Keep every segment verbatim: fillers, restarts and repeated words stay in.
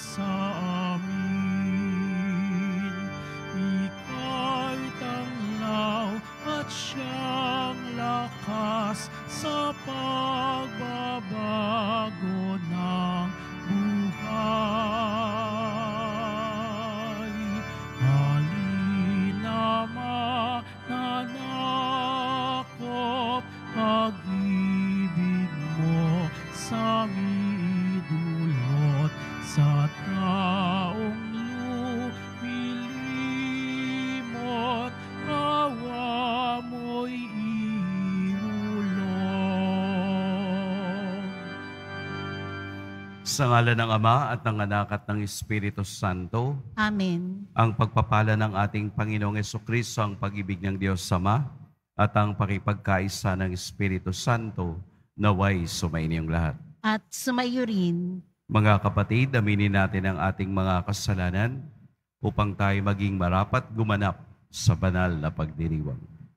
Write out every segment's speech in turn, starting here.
sa amin. Ika'y tanglaw at siyang lakas sa pagbabago ng buhay. Halina mananakop, pag-ibig mo sa midulot sa taong lumilimot, awa mo'y ihulog. Sa ngalan ng Ama at ng Anak at ng Espiritu Santo, Amen. ang pagpapala ng ating Panginoong Jesucristo, ang pag-ibig ng Diyos Ama, at ang pakipagkaisa ng Espiritu Santo, naway sumainiyong lahat. At sumayo rin. Mga kapatid, aminin natin ang ating mga kasalanan upang tayo maging marapat gumanap sa banal na pagdiriwang.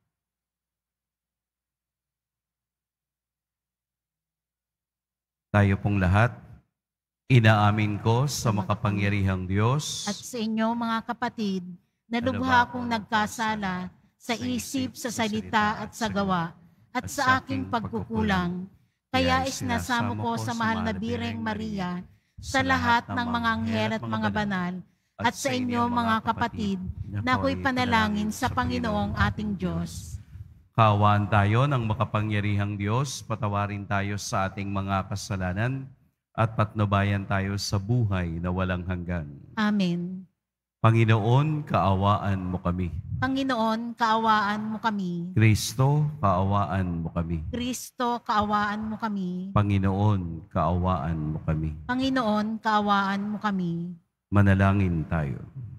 Tayo pong lahat, inaamin ko sa makapangyarihang Diyos At sa inyo mga kapatid, na lubha akong nagkasala sa isip, sa salita at sa gawa, at sa aking pagkukulang. Kaya isinasamo ko sa mahal na Birheng Maria, sa lahat ng mga anghel at mga banal, at sa inyo mga kapatid, na ako'y panalangin sa Panginoong ating Diyos. Kaawaan tayo ng makapangyarihang Diyos, patawarin tayo sa ating mga kasalanan, at patnubayan tayo sa buhay na walang hanggan. Amen. Panginoon, kaawaan mo kami. Panginoon, kaawaan mo kami. Kristo, kaawaan mo kami. Kristo, kaawaan mo kami. Panginoon, kaawaan mo kami. Panginoon, kaawaan mo kami. Manalangin tayo.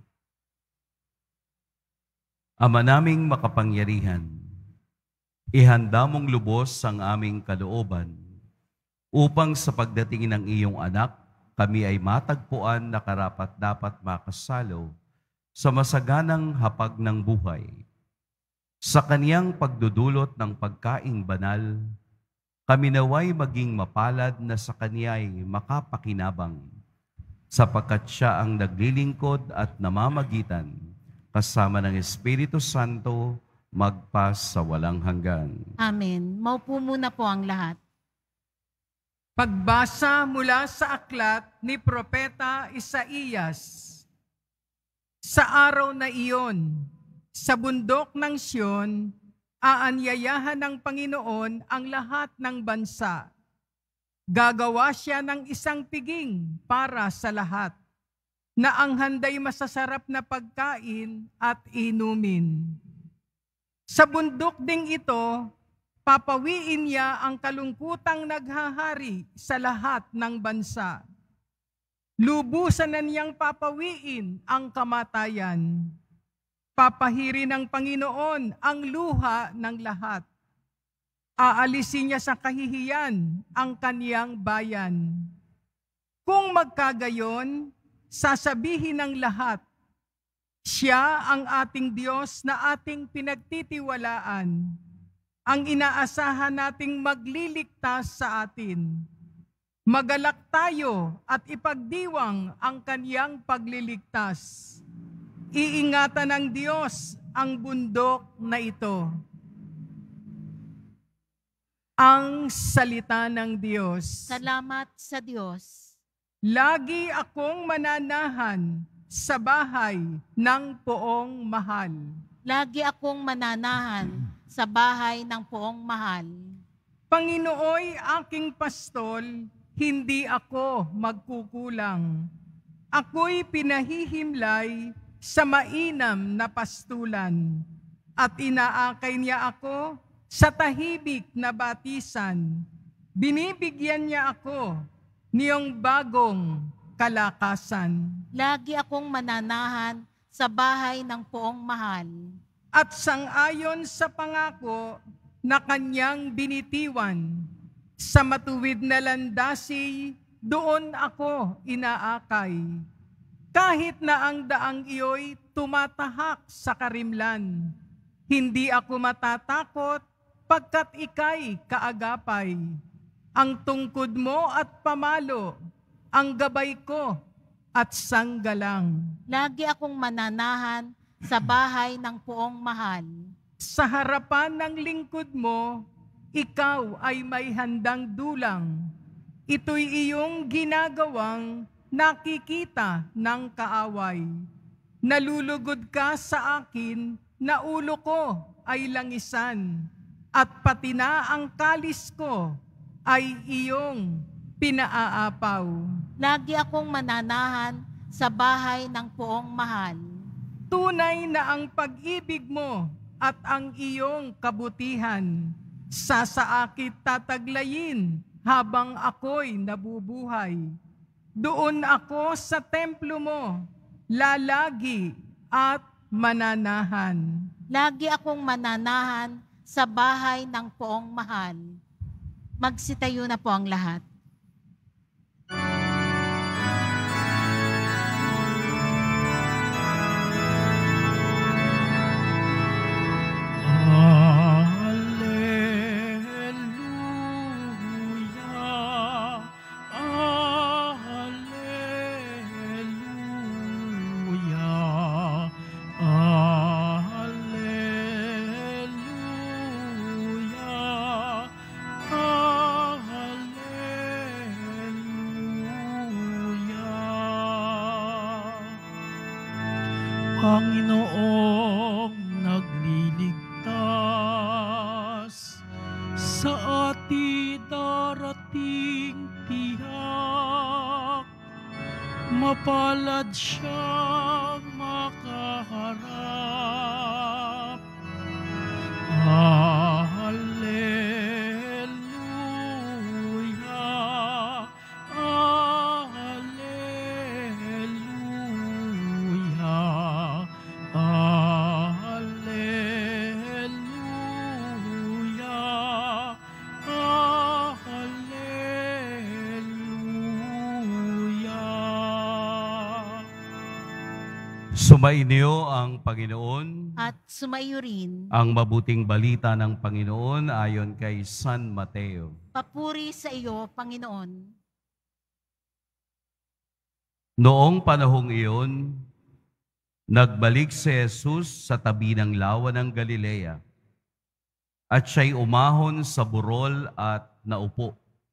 Ama naming makapangyarihan, ihanda mong lubos ang aming kalooban upang sa pagdating ng iyong anak, kami ay matagpuan na karapat-dapat makasalo sa masaganang hapag ng buhay. Sa kaniyang pagdudulot ng pagkaing banal, kami naway maging mapalad na sa kaniya'y makapakinabang, sapagkat siya ang naglilingkod at namamagitan kasama ng Espiritu Santo magpas sa walang hanggan. Amen. Maupo muna po ang lahat. Pagbasa mula sa aklat ni Propeta Isaías. Sa araw na iyon, sa bundok ng Siyon, aanyayahan ng Panginoon ang lahat ng bansa. Gagawa siya ng isang piging para sa lahat, na ang handay masasarap na pagkain at inumin. Sa bundok ding ito, papawiin niya ang kalungkutang naghahari sa lahat ng bansa. Lubusan na niyang papawiin ang kamatayan. Papahirin ng Panginoon ang luha ng lahat. Aalisin niya sa kahihiyan ang kaniyang bayan. Kung magkagayon, sasabihin ng lahat, siya ang ating Diyos na ating pinagtitiwalaan, ang inaasahan nating magliligtas sa atin. Magalak tayo at ipagdiwang ang kaniyang pagliligtas. Iingatan ng Diyos ang bundok na ito. Ang salita ng Diyos. Salamat sa Diyos. Lagi akong mananahan sa bahay ng poong mahal. Lagi akong mananahan sa bahay ng poong mahal. Panginooy aking pastol, hindi ako magkukulang. Ako'y pinahihimlay sa mainam na pastulan, at inaakay niya ako sa tahimik na batisan. Binibigyan niya ako niyong bagong kalakasan. Lagi akong mananahan sa bahay ng poong mahal. At sang-ayon sa pangako na kanyang binitiwan, sa matuwid na landasi, doon ako inaakay. Kahit na ang daang iyo'y tumatahak sa karimlan, hindi ako matatakot pagkat ika'y kaagapay. Ang tungkod mo at pamalo, ang gabay ko, at sanggalang. Lagi akong mananahan sa bahay ng poong mahal. Sa harapan ng lingkod mo, ikaw ay may handang dulang. Ito'y iyong ginagawang nakikita ng kaaway. Nalulugod ka sa akin na ulo ko ay langisan, at pati na ang kalis ko ay iyong pinaaapaw. Lagi akong mananahan sa bahay ng poong mahal. Tunay na ang pag-ibig mo at ang iyong kabutihan sa saakit tataglayin habang ako'y nabubuhay. Doon ako sa templo mo, lalagi at mananahan. Lagi akong mananahan sa bahay ng poong mahal. Magsitayo na po ang lahat. Panginoong nagliligtas sa ating darating tiyak, mapalad siyang makaharap. Hallelujah, hallelujah, hallelujah, hallelujah. Sumainyo ang Panginoon. At sumayo rin. Ang mabuting balita ng Panginoon ayon kay San Mateo. Papuri sa iyo, Panginoon. Noong panahong iyon, nagbalik si Jesus sa tabi ng lawa ng Galilea, at siya'y umahon sa burol at naupo.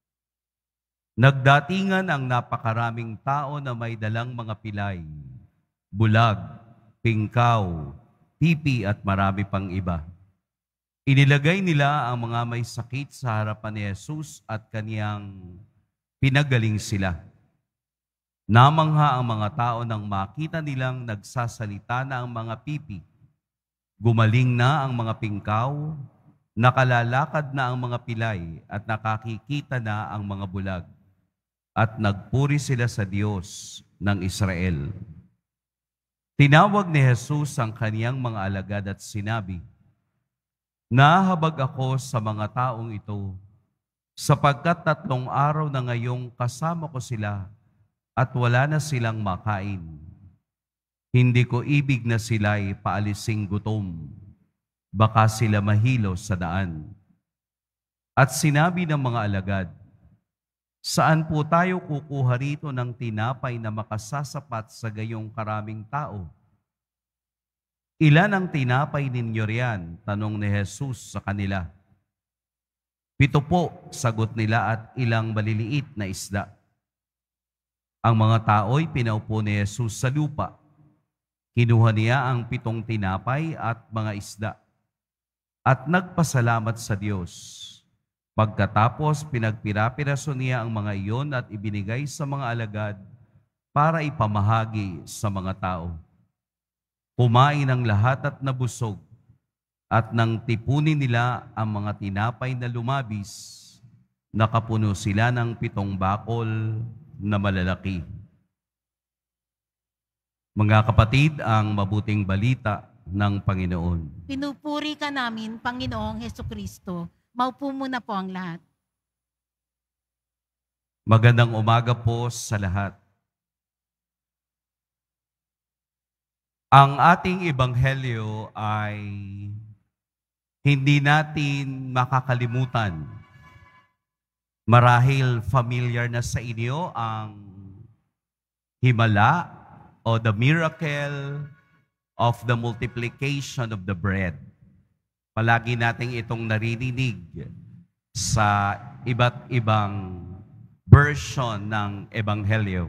Nagdatingan ang napakaraming tao na may dalang mga pilay, bulag, pingkaw, pipi at marami pang iba. Inilagay nila ang mga may sakit sa harapan ni Jesus at kaniyang pinagaling sila. Namangha ang mga tao nang makita nilang nagsasalita na ang mga pipi. Gumaling na ang mga pingkaw, nakalalakad na ang mga pilay at nakakikita na ang mga bulag. At nagpuri sila sa Diyos ng Israel. Tinawag ni Jesus ang kaniyang mga alagad at sinabi, "Nahabag ako sa mga taong ito, sapagkat tatlong araw na ngayong kasama ko sila at wala na silang makain. Hindi ko ibig na sila'y paalising gutom, baka sila mahilo sa daan." At sinabi ng mga alagad, "Saan po tayo kukuha rito ng tinapay na makasasapat sa gayong karaming tao?" "Ilan ang tinapay ninyo riyan?" tanong ni Jesus sa kanila. "Pito po," sagot nila, "at ilang maliliit na isda." Ang mga tao'y pinaupo ni Jesus sa lupa. Kinuha niya ang pitong tinapay at mga isda at nagpasalamat sa Diyos. Pagkatapos, pinagpira-piraso niya ang mga iyon at ibinigay sa mga alagad para ipamahagi sa mga tao. Kumain ang lahat at nabusog, at nang tipunin nila ang mga tinapay na lumabis, nakapuno sila ng pitong bakol na malalaki. Mga kapatid, ang mabuting balita ng Panginoon. Pinupuri ka namin, Panginoong Hesukristo. Maupo muna po ang lahat. Magandang umaga po sa lahat. Ang ating ebanghelyo ay hindi natin makakalimutan. Marahil familiar na sa inyo ang himala o the miracle of the multiplication of the bread. Palagi natin itong naririnig sa iba't ibang version ng Ebanghelyo.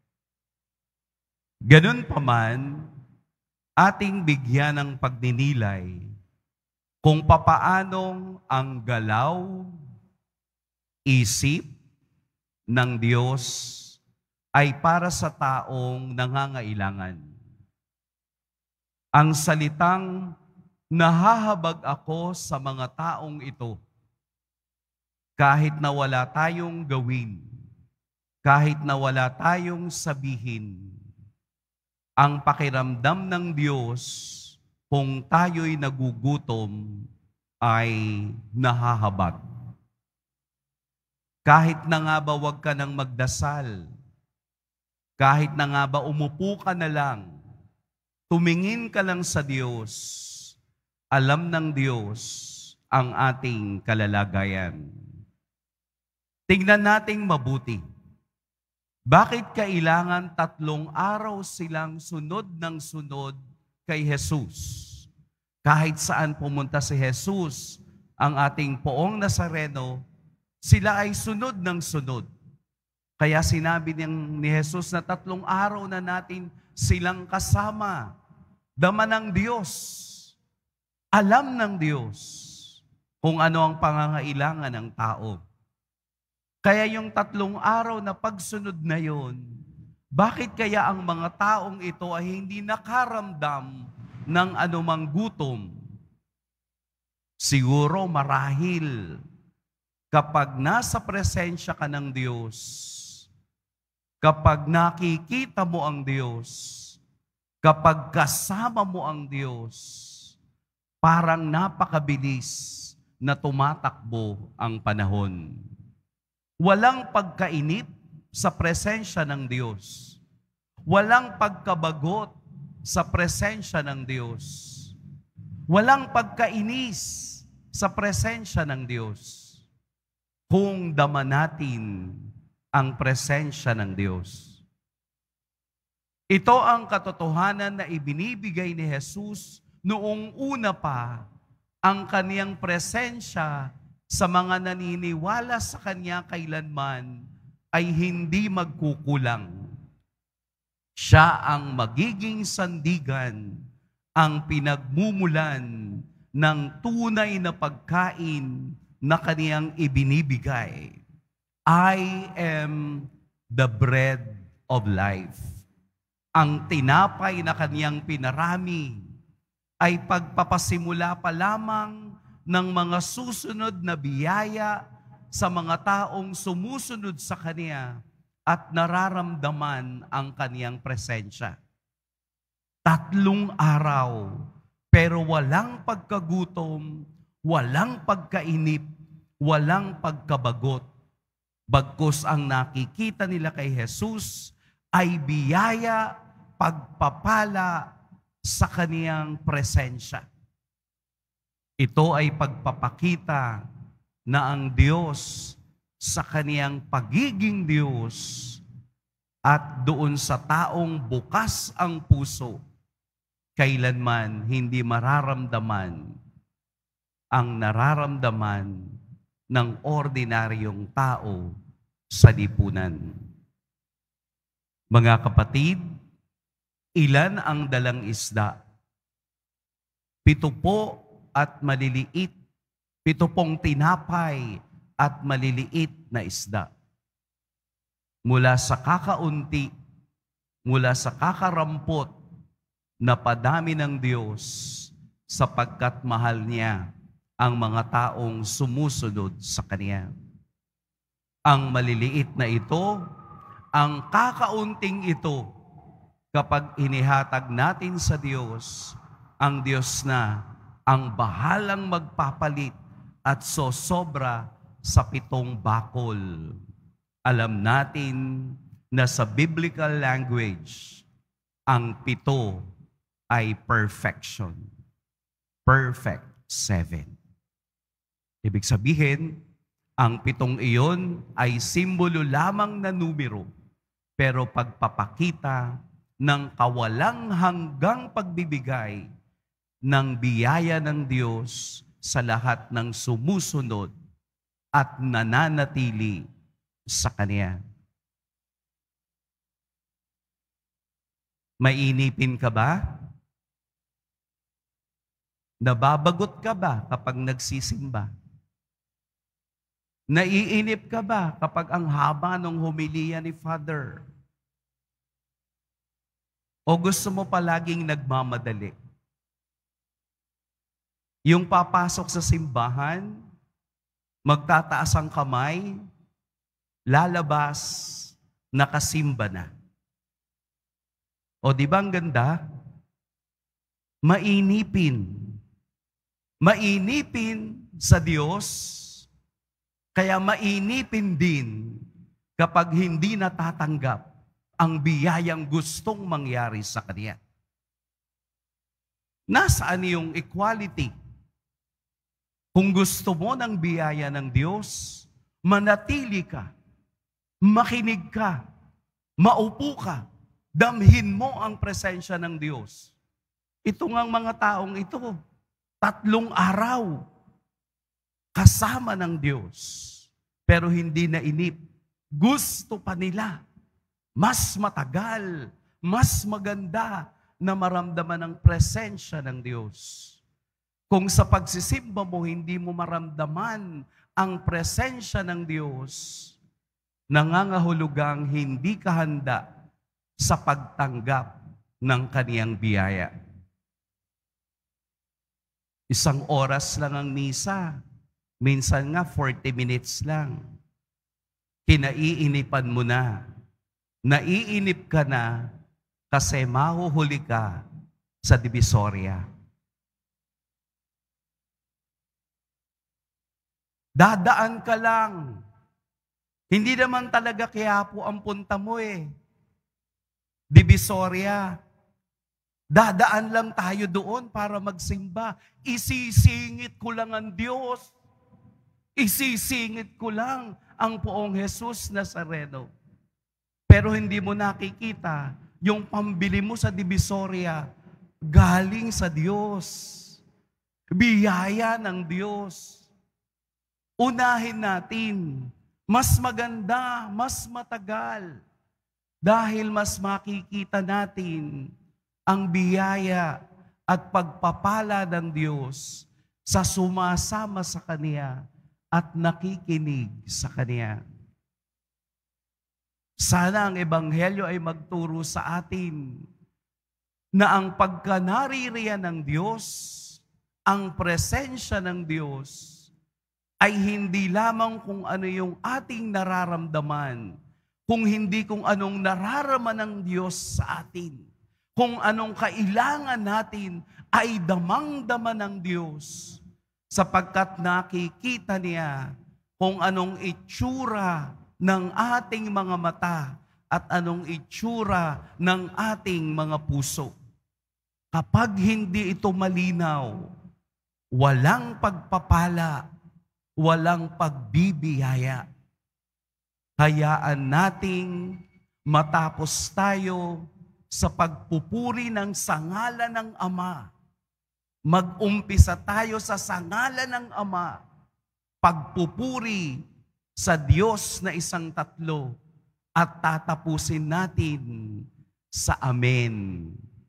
Ganun pa man, ating bigyan ng pagninilay kung papaanong ang galaw, isip ng Diyos ay para sa taong nangangailangan. Ang salitang nahahabag ako sa mga taong ito, kahit na wala tayong gawin, kahit na wala tayong sabihin, ang pakiramdam ng Diyos kung tayo'y nagugutom ay nahahabag. Kahit na nga ba wag ka nang magdasal, kahit na nga ba umupo ka na lang, tumingin ka lang sa Diyos, alam ng Diyos ang ating kalalagayan. Tingnan nating mabuti. Bakit kailangan tatlong araw silang sunod ng sunod kay Jesus? Kahit saan pumunta si Jesus, ang ating poong Nazareno, sila ay sunod ng sunod. Kaya sinabi niyang ni Jesus na tatlong araw na natin silang kasama. Dama ng Diyos. Alam ng Diyos kung ano ang pangangailangan ng tao. Kaya yung tatlong araw na pagsunod na yon, bakit kaya ang mga taong ito ay hindi nakaramdam ng anumang gutom? Siguro marahil kapag nasa presensya ka ng Diyos, kapag nakikita mo ang Diyos, kapag kasama mo ang Diyos, parang napakabilis na tumatakbo ang panahon. Walang pagkainip sa presensya ng Diyos. Walang pagkabagot sa presensya ng Diyos. Walang pagkainis sa presensya ng Diyos. Kung dama natin ang presensya ng Diyos. Ito ang katotohanan na ibinibigay ni Jesus noong una pa ang kaniyang presensya sa mga naniniwala sa Kanya kailanman ay hindi magkukulang. Siya ang magiging sandigan, ang pinagmumulan ng tunay na pagkain na Kaniyang ibinibigay. I am the bread of life. Ang tinapay na Kaniyang pinarami ay pagpapasimula pa lamang ng mga susunod na biyaya sa mga taong sumusunod sa Kanya at nararamdaman ang Kaniyang presensya. Tatlong araw, pero walang pagkagutom, walang pagkainip, walang pagkabagot. Bagkus ang nakikita nila kay Jesus ay biyaya, pagpapala sa Kaniyang presensya. Ito ay pagpapakita na ang Diyos sa Kaniyang pagiging Diyos at doon sa taong bukas ang puso, kailanman hindi mararamdaman ang nararamdaman ng ordinaryong tao sa lipunan. Mga kapatid, ilan ang dalang isda? Pito po at maliliit, pito pong tinapay at maliliit na isda. Mula sa kakaunti, mula sa kakarampot, na padami ng Diyos sapagkat mahal niya ang mga taong sumusunod sa Kanya. Ang maliliit na ito, ang kakaunting ito, kapag inihatag natin sa Diyos, ang Diyos na ang bahalang magpapalit at sosobra sa pitong bakol. Alam natin na sa biblical language, ang pito ay perfection. Perfect seven. Ibig sabihin, ang pitong iyon ay simbolo lamang na numero pero pagpapakita ng kawalang hanggang pagbibigay ng biyaya ng Diyos sa lahat ng sumusunod at nananatili sa Kanya. Mainipin ka ba? Nababagot ka ba kapag nagsisimba? Naiinip ka ba kapag ang haba ng homilya ni Father? O gusto mo palaging nagmamadali? Yung papasok sa simbahan, magtataas ang kamay, lalabas, nakasimba na. O di ba ang ganda? Mainipin. Mainipin sa Diyos, kaya mainipin din kapag hindi natatanggap ang biyayang gustong mangyari sa Kanya. Nasaan yung equality? Kung gusto mo ng biyaya ng Diyos, manatili ka, makinig ka, maupo ka, damhin mo ang presensya ng Diyos. Ito ngang mga taong ito, tatlong araw, kasama ng Diyos, pero hindi nainip. Gusto pa nila, mas matagal, mas maganda na maramdaman ang presensya ng Diyos. Kung sa pagsisimba mo, hindi mo maramdaman ang presensya ng Diyos, nangangahulugang hindi ka handa sa pagtanggap ng Kaniyang biyaya. Isang oras lang ang misa. Minsan nga, forty minutes lang. Kinaiinipan mo na. Naiinip ka na kasi mahuhuli ka sa Divisoria. Dadaan ka lang. Hindi naman talaga Quiapo ang punta mo eh. Divisoria. Dadaan lang tayo doon para magsimba. Isisingit ko lang ang Diyos. Isisingit ko lang ang Poong Jesus Nazareno. Pero hindi mo nakikita yung pambili mo sa Divisoria galing sa Diyos. Biyaya ng Diyos. Unahin natin. Mas maganda, mas matagal. Dahil mas makikita natin ang biyaya at pagpapala ng Diyos sa sumasama sa Kanya at nakikinig sa Kanya. Sana ang Ebanghelyo ay magturo sa atin na ang pagkanaririyan ng Diyos, ang presensya ng Diyos, ay hindi lamang kung ano yung ating nararamdaman, kung hindi kung anong nararaman ng Diyos sa atin, kung anong kailangan natin ay damang-dama ng Diyos, sapagkat nakikita niya kung anong itsura ng ating mga mata at anong itsura ng ating mga puso. Kapag hindi ito malinaw, walang pagpapala, walang pagbibiyaya. Hayaan nating matapos tayo sa pagpupuri ng sangalan ng Ama. Mag-umpisa tayo sa sangalan ng Ama, pagpupuri sa Diyos na isang tatlo, at tatapusin natin sa Amen.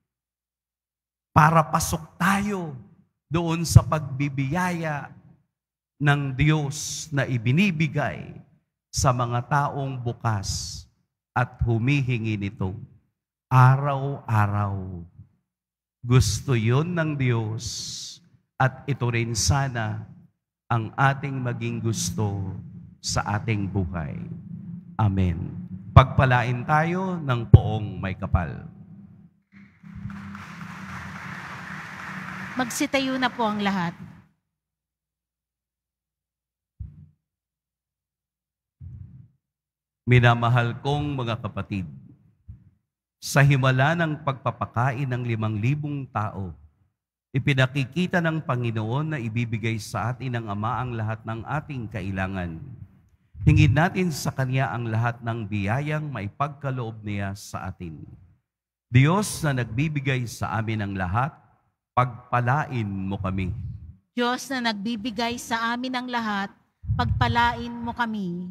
Para pasok tayo doon sa pagbibiyaya ng Diyos na ibinibigay sa mga taong bukas at humihingi nito araw-araw. Gusto yun ng Diyos at ito rin sana ang ating maging gusto sa ating buhay. Amen. Pagpalain tayo ng poong may kapal. Magsitayo na po ang lahat. Minamahal kong mga kapatid, sa himala ng pagpapakain ng limang libong tao, ipinakikita ng Panginoon na ibibigay sa atin ng Ama ang lahat ng ating kailangan. Hingin natin sa Kanya ang lahat ng biyayang maipagkaloob niya sa atin. Diyos na nagbibigay sa amin ng lahat, pagpalain mo kami. Diyos na nagbibigay sa amin ng lahat, pagpalain mo kami.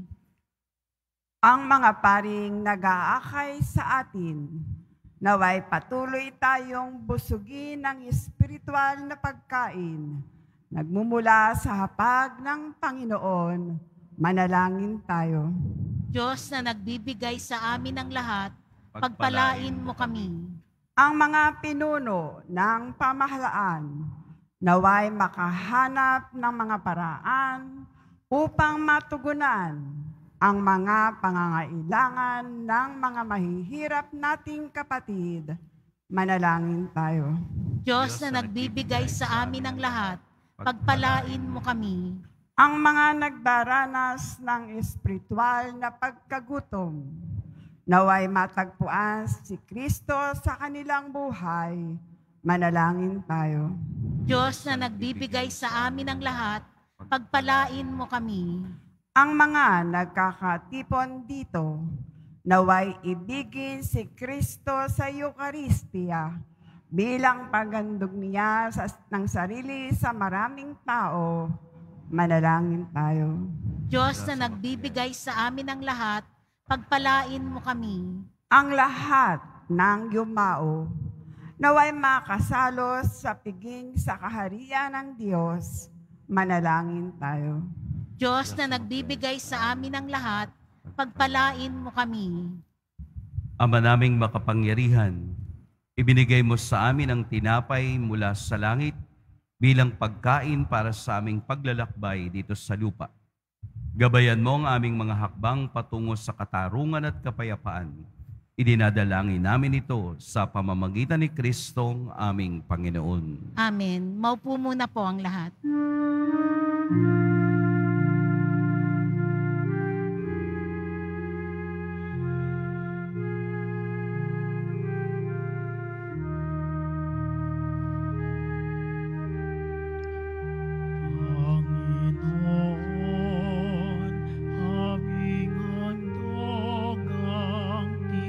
Ang mga paring nag-aakay sa atin, naway patuloy tayong busugin ng espiritual na pagkain, nagmumula sa hapag ng Panginoon. Manalangin tayo. Diyos na nagbibigay sa amin ng lahat, pagpalain mo kami. Ang mga pinuno ng pamahalaan, naway makahanap ng mga paraan upang matugunan ang mga pangangailangan ng mga mahihirap nating kapatid. Manalangin tayo. Diyos na nagbibigay sa amin ng lahat, pagpalain mo kami. Ang mga nagdaranas ng espiritual na pagkagutom, naway matagpuan si Kristo sa kanilang buhay. Manalangin tayo. Diyos na nagbibigay sa amin ng lahat, pagpalain mo kami. Ang mga nagkakatipon dito, naway ibigin si Kristo sa Eucharistia bilang paghandog niya sa, ng sarili sa maraming tao. Manalangin tayo. Diyos na nagbibigay sa amin ng lahat, pagpalain mo kami. Ang lahat ng yumao, naway makasalos sa piging sa kaharian ng Diyos. Manalangin tayo. Diyos na nagbibigay sa amin ng lahat, pagpalain mo kami. Ama naming makapangyarihan, ibinigay mo sa amin ang tinapay mula sa langit bilang pagkain para sa aming paglalakbay dito sa lupa. Gabayan mo ang aming mga hakbang patungo sa katarungan at kapayapaan. Idinadalangin namin ito sa pamamagitan ni Kristong aming Panginoon. Amen. Maupo muna po ang lahat. Panginoon, aming handog ang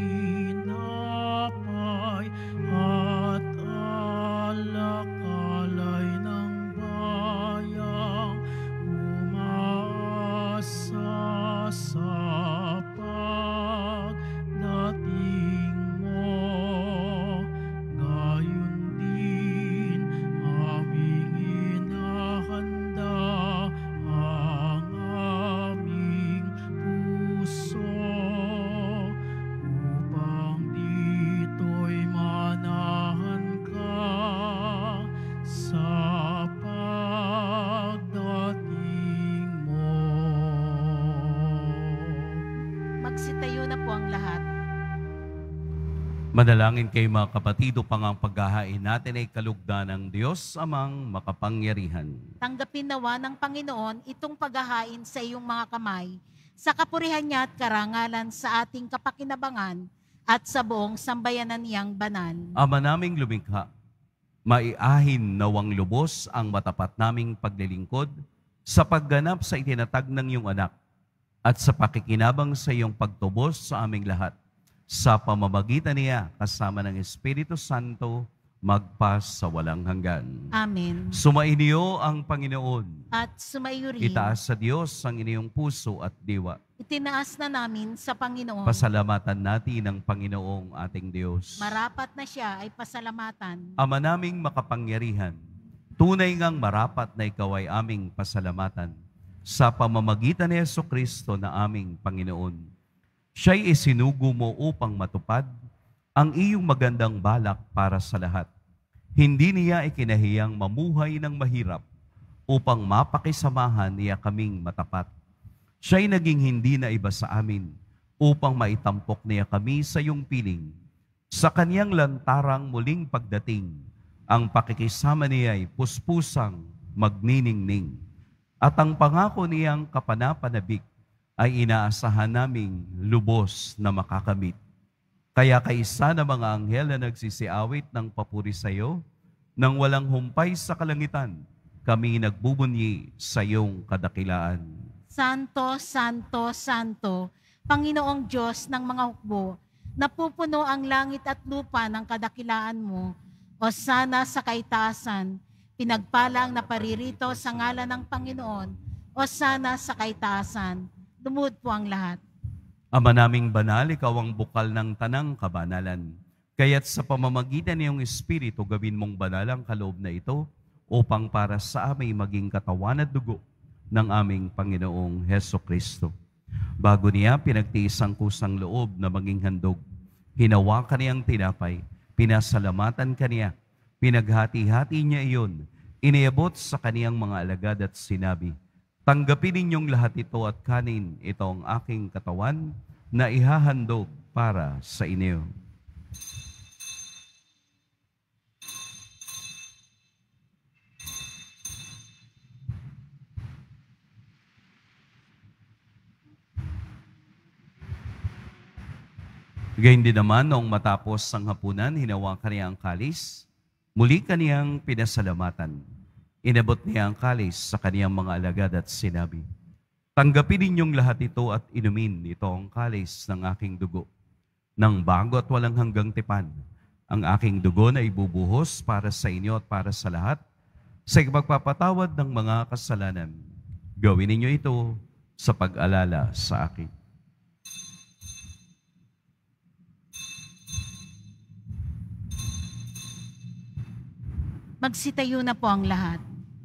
tinapay at alakalay ng bayang umasa sa pagdating mo. Gayon din aming inahanda ang aming puso upang dito'y manahan ka sa pagdating mo. Magsitayo na po ang lahat. Manalangin kayo mga kapatid upang ang paghahain natin ay kalugdan ng Diyos amang makapangyarihan. Tanggapin nawa ng Panginoon itong paghahain sa iyong mga kamay, sa kapurihan niya at karangalan sa ating kapakinabangan at sa buong sambayanan niyang banal. Ama naming lumikha, maiahin nawang lubos ang matapat naming paglilingkod sa pagganap sa itinatag ng iyong anak at sa pakikinabang sa iyong pagtubos sa aming lahat. Sa pamamagitan niya kasama ng Espiritu Santo, magpas sa walang hanggan. Amen. Sumainyo ang Panginoon. At sumaiyo rin. Itaas sa Diyos ang inyong puso at diwa. Itinaas na namin sa Panginoon. Pasalamatan natin ang Panginoong ating Diyos. Marapat na siya ay pasalamatan. Ama naming makapangyarihan, tunay ngang marapat na ikaw ay aming pasalamatan sa pamamagitan ni Jesucristo na aming Panginoon. Siya'y isinugo mo upang matupad ang iyong magandang balak para sa lahat. Hindi niya ikinahiyang mamuhay ng mahirap upang mapakisamahan niya kaming matapat. Siya'y naging hindi na iba sa amin upang maitampok niya kami sa iyong piling. Sa kaniyang lantarang muling pagdating, ang pakikisama niya'y puspusang magniningning. At ang pangako niyang kapanapanabik ay inaasahan naming lubos na makakamit. Kaya kaisa na mga anghel na nagsisiawit ng papuri sa iyo, nang walang humpay sa kalangitan, kami nagbubunyi sa iyong kadakilaan. Santo, Santo, Santo, Panginoong Diyos ng mga hukbo, napupuno ang langit at lupa ng kadakilaan mo. O sana sa kaitaasan, pinagpala ang naparirito sa ngalan ng Panginoon. O sana sa kaitaasan, lumuhod po ang lahat. Ama naming banal, ikaw ang bukal ng tanang kabanalan. Kaya't sa pamamagitan ng iyong Espiritu, gawin mong banal ang kaloob na ito upang para sa amin maging katawan at dugo ng aming Panginoong Heso Kristo. Bago niya pinagtiis ang kusang loob na maging handog, hinawakan niyang tinapay, pinasalamatan kaniya, pinaghati-hati niya iyon, iniabot sa kaniyang mga alagad at sinabi, tanggapin ninyong lahat ito at kanin, ito ang aking katawan na ihahandog para sa inyo. Gayun din naman, noong matapos ang hapunan, hinawakan niya ang kalis, muli kaniyang pinasalamatan. Inabot niya ang kalis sa kaniyang mga alagad at sinabi, tanggapin ninyong lahat ito at inumin, ito ang kalis ng aking dugo. Nang bago at walang hanggang tipan, ang aking dugo na ibubuhos para sa inyo at para sa lahat, sa ipagpapatawad ng mga kasalanan. Gawin ninyo ito sa pag-alala sa akin. Magsitayo na po ang lahat.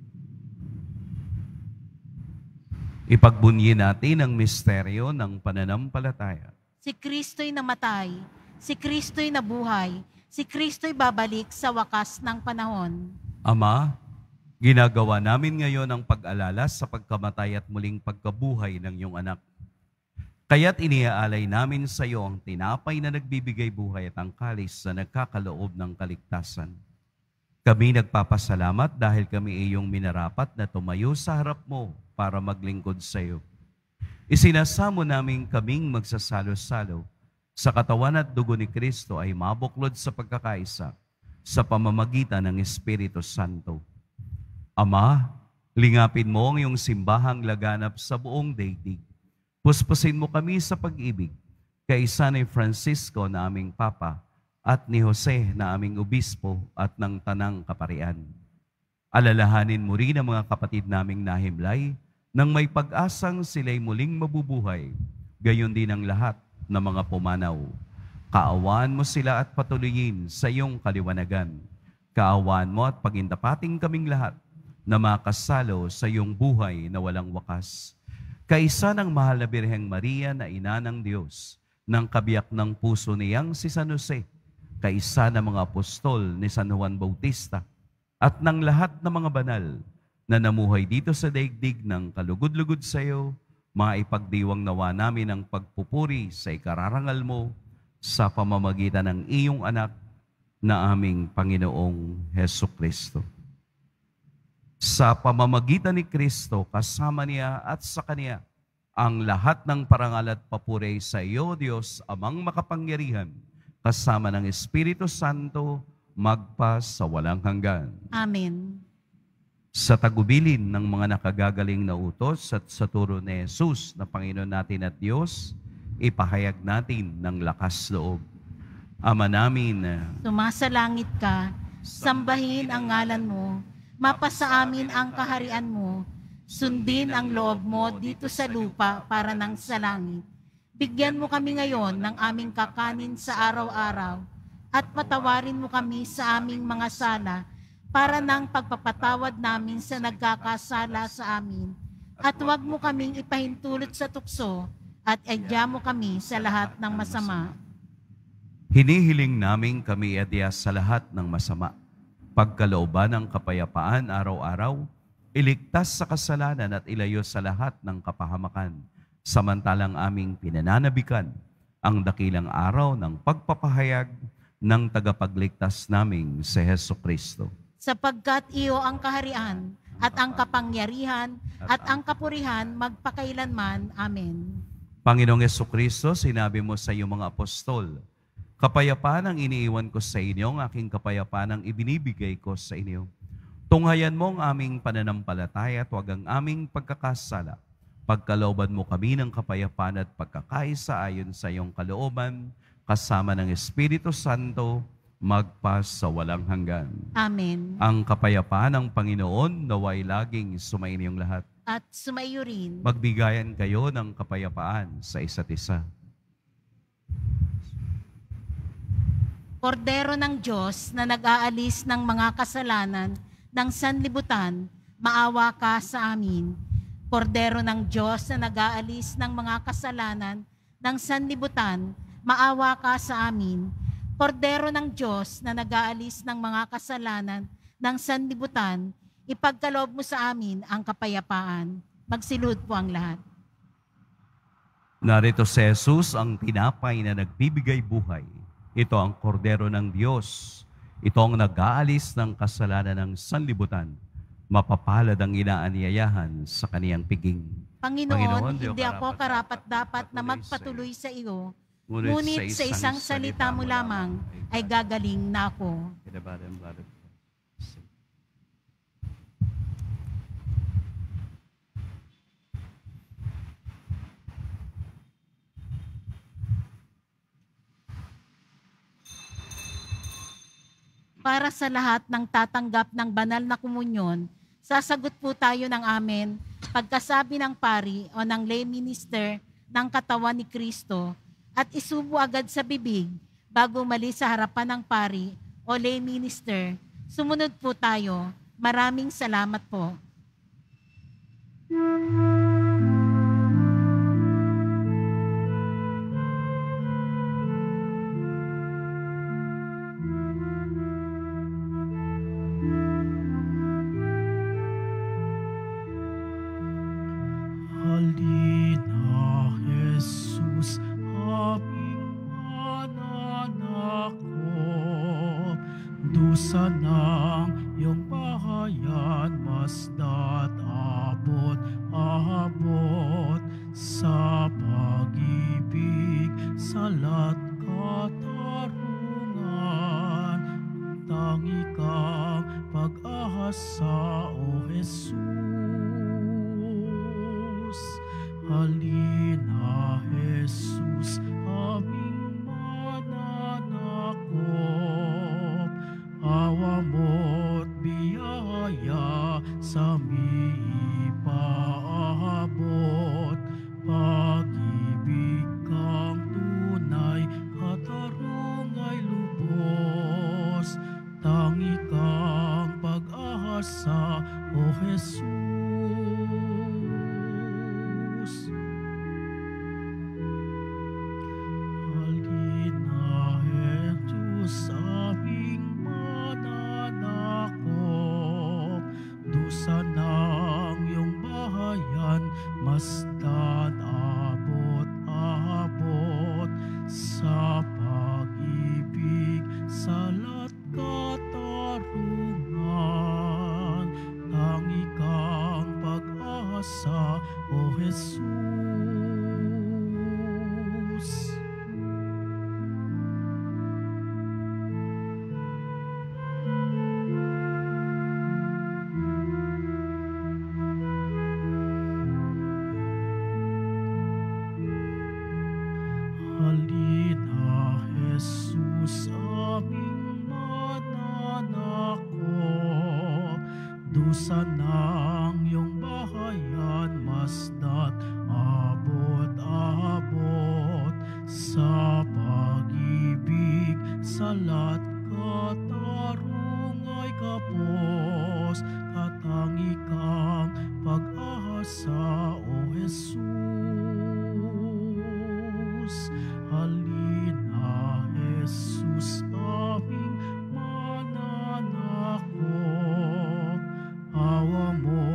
Ipagbunyi natin ang misteryo ng pananampalataya. Si Kristo'y namatay, si Kristo'y nabuhay, si Kristo'y babalik sa wakas ng panahon. Ama, ginagawa namin ngayon ang pag-alala sa pagkamatay at muling pagkabuhay ng iyong anak. Kaya't iniaalay namin sa iyo ang tinapay na nagbibigay buhay at ang kalis na nagkakaloob ng kaligtasan. Kami nagpapasalamat dahil kami iyong minarapat na tumayo sa harap mo para maglingkod sa iyo. Isinasamo namin kaming magsasalo-salo sa katawan at dugo ni Kristo ay mabuklod sa pagkakaisa sa pamamagitan ng Espiritu Santo. Ama, lingapin mo ang iyong simbahang laganap sa buong daigdig. Puspusin mo kami sa pag-ibig, kaisa ni Francisco na aming Papa, at ni Jose na aming obispo at ng tanang kaparian. Alalahanin mo rin ang mga kapatid naming nahimlay nang may pag-asang sila'y muling mabubuhay, gayon din ang lahat ng mga pumanaw. Kaawaan mo sila at patuloyin sa iyong kaliwanagan. Kaawaan mo at pagindapating kaming lahat na makasalo sa iyong buhay na walang wakas. Kaisa ng mahal na Birheng Maria na ina ng Diyos, ng kabiyak ng puso niyang si San Jose, kaisa ng mga apostol ni San Juan Bautista, at ng lahat ng mga banal na namuhay dito sa daigdig ng kalugod-lugod sa iyo, mga ipagdiwang nawa namin ang pagpupuri sa ikararangal mo sa pamamagitan ng iyong anak na aming Panginoong Heso Kristo. Sa pamamagitan ni Kristo, kasama niya at sa Kanya, ang lahat ng parangal at papuri sa iyo, Diyos, Amang makapangyarihan, kasama ng Espiritu Santo, magpa sa walang hanggan. Amen. Sa tagubilin ng mga nakagagaling na utos at sa turo ni Jesus na Panginoon natin at Diyos, ipahayag natin ng lakas loob. Ama namin, Sumasalangit ka, sambahin ang ngalan mo, mapasa amin ang kaharian mo, sundin ang loob mo dito sa lupa para nang sa langit. Bigyan mo kami ngayon ng aming kakanin sa araw-araw at patawarin mo kami sa aming mga sala para ng pagpapatawad namin sa nagkakasala sa amin. At huwag mo kaming ipahintulot sa tukso at adya mo kami sa lahat ng masama. hinihiling namin kami adya sa lahat ng masama, pagkalooban ng kapayapaan araw-araw, iligtas sa kasalanan at ilayo sa lahat ng kapahamakan, samantalang aming pinananabikan ang dakilang araw ng pagpapahayag ng tagapagligtas naming si Heso Kristo. Sapagkat iyo ang kaharian at ang kapangyarihan at ang kapurihan magpakailanman. Amen. Panginoong Heso Kristo, sinabi mo sa iyong mga apostol, kapayapaan ang iniiwan ko sa inyo, ang aking kapayapaan ang ibinibigay ko sa inyo. Tunghayan mo ang aming pananampalataya at huwag ang aming pagkakasala. Pagkalooban mo kami ng kapayapaan at pagkakaisa ayon sa iyong kalooban, kasama ng Espiritu Santo, magpa sa walang hanggan. Amen. Ang kapayapaan ng Panginoon naway laging sumainiyong lahat. At sumaiyo rin. Magbigayan kayo ng kapayapaan sa isa't isa. Kordero ng Diyos na nag-aalis ng mga kasalanan ng sanlibutan, maawa ka sa amin. Kordero ng Diyos na nag-aalis ng mga kasalanan ng sanlibutan, maawa ka sa amin. Kordero ng Diyos na nag-aalis ng mga kasalanan ng sanlibutan, ipagkaloob mo sa amin ang kapayapaan. Magsilud po ang lahat. Narito si Jesus, ang tinapay na nagbibigay buhay. Ito ang kordero ng Diyos. Ito ang nag-aalis ng kasalanan ng sanlibutan. Mapapalad ang inaanyayahan sa kaniyang piging. Panginoon, Panginoon, hindi ako karapat-dapat na magpatuloy sa iyo, ngunit sa isang salita mo lamang ay gagaling na ako. Para sa lahat ng tatanggap ng banal na komunyon, sasagot po tayo ng amen pagkasabi ng pari o ng lay minister ng katawan ni Kristo at isubo agad sa bibig bago umalis sa harapan ng pari o lay minister. Sumunod po tayo. Maraming salamat po. Halina, Jesus, aming mananakop. Dusa ng iyong bahayan, masdat abot, abot sa pag-ibig, salat katarungan. Tangi kang pag-ahasa, O Jesus. Halina, Jesus, aming mananakop. Awa mo't biyaya sa miipaabot. Pag-ibig kang tunay, katarungay lubos. Tangi kang pag-asa, O Jesus. Halina, Jesus, aming mananakop. Dusa ng iyong bahayan, masdan abot, abot sa pag-ibig, salat katarungan. Tangi kang pag-asa, O Jesus. Halina, Jesus, aming mananakop. Dusa ng iyong bahayan, masdat abot, abot sa pag-ibig, salat katarungay kapos. Katangi kang pag-asa, O Jesus. Halina, Jesus, aming mananakop. Awa mo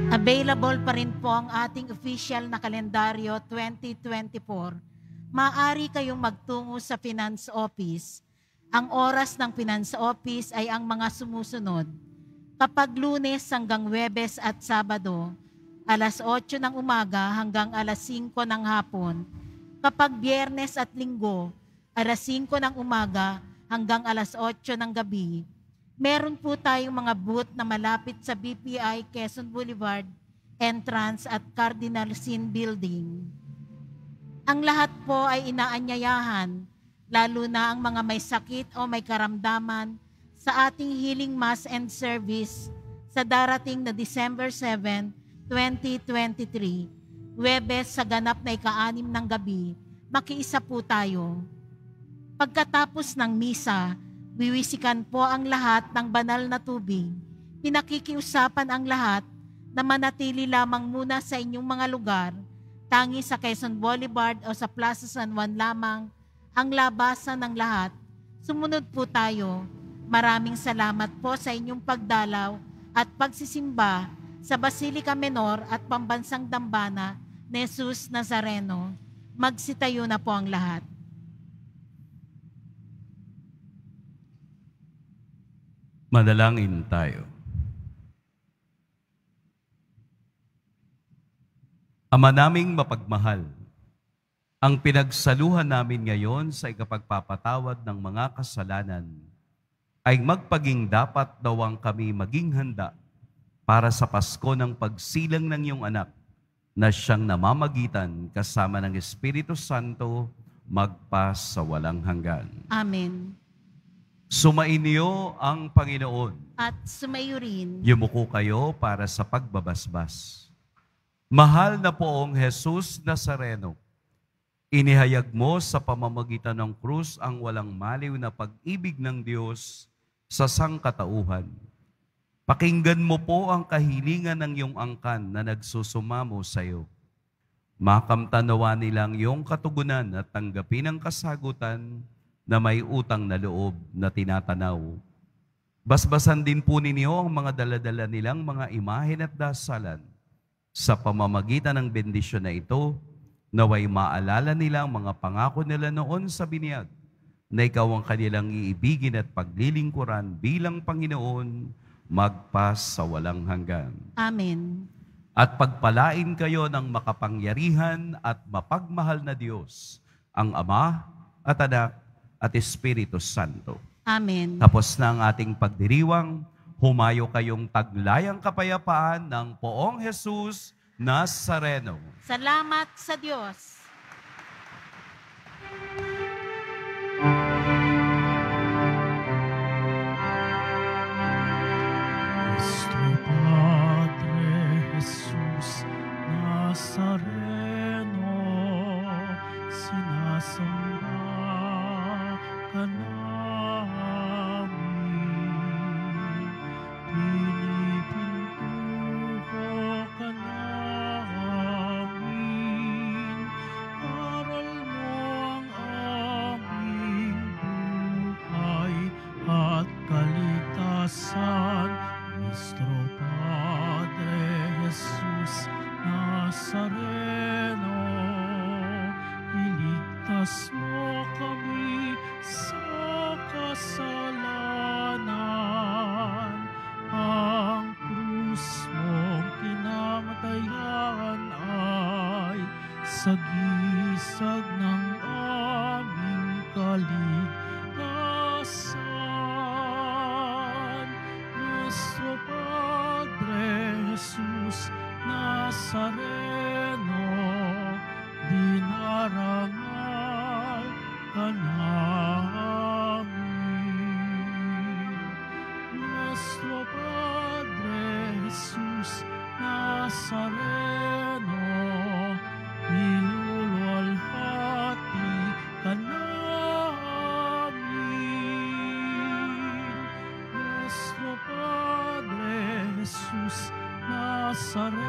Available pa rin po ang ating official na kalendaryo twenty twenty-four. Maaari kayong magtungo sa Finance Office. Ang oras ng Finance Office ay ang mga sumusunod. Kapag Lunes hanggang Huwebes at Sabado, alas otso ng umaga hanggang alas singko ng hapon. Kapag Biyernes at Linggo, alas singko ng umaga hanggang alas otso ng gabi. Meron po tayong mga booth na malapit sa B P I Quezon Boulevard, entrance at Cardinal Sin Building. Ang lahat po ay inaanyayahan, lalo na ang mga may sakit o may karamdaman, sa ating Healing Mass and Service sa darating na December seventh, twenty twenty-three, Huwebes sa ganap na ika-anim ng gabi, makiisa po tayo. Pagkatapos ng misa, wiwisikan po ang lahat ng banal na tubig. Pinakikiusapan ang lahat na manatili lamang muna sa inyong mga lugar, tangi sa Quezon Boulevard o sa Plaza San Juan lamang ang labasan ng lahat. Sumunod po tayo. Maraming salamat po sa inyong pagdalaw at pagsisimba sa Basilica Menor at Pambansang Dambana ni Jesus Nazareno. Magsitayo na po ang lahat. Manalangin tayo. Ama naming mapagmahal, ang pinagsaluhan namin ngayon sa ikapagpapatawad ng mga kasalanan ay magpaging dapat daw ang kami maging handa para sa Pasko ng pagsilang ng iyong anak na siyang namamagitan kasama ng Espiritu Santo magpa sa walang hanggan. Amen. Sumainyo ang Panginoon. At sumayo rin. Yumuko kayo para sa pagbabasbas. Mahal na poong Jesus Nazareno, inihayag mo sa pamamagitan ng krus ang walang maliw na pag-ibig ng Diyos sa sangkatauhan. Pakinggan mo po ang kahilingan ng iyong angkan na nagsusumamo sa iyo. Makamtanawa nilang iyong katugunan at tanggapin ang kasagutan na may utang na loob na tinatanaw. Basbasan din po ninyo ang mga daladala nilang mga imahen at dasalan. Sa pamamagitan ng bendisyon na ito, naway maalala nila ang mga pangako nila noon sa biniyag, na ikaw ang kanilang iibigin at paglilingkuran bilang Panginoon, magpas sa walang hanggan. Amen. At pagpalain kayo ng makapangyarihan at mapagmahal na Diyos, ang Ama at Anak at Espiritu Santo. Amen. Tapos na ang ating pagdiriwang, humayo kayong taglayang kapayapaan ng poong Jesus Nazareno. Salamat sa Diyos. Cristo Padre Jesus Nazareno, sinasamba ka namin, pinipintuho ka namin, aral mo ang aming buhay at kaligtasan. Nuestro Padre Jesus Nazareno, iligtas mo kami sa kasalanan. Ang krus mong kinamatayan ay sagisag ng aming kaligtasan. Nuestro Padre Jesus Nazareno, dinarangal ka namin. Nuestro Padre Jesus Nazareno, niluluwalhati ka namin. Nuestro Padre Jesus Nazareno,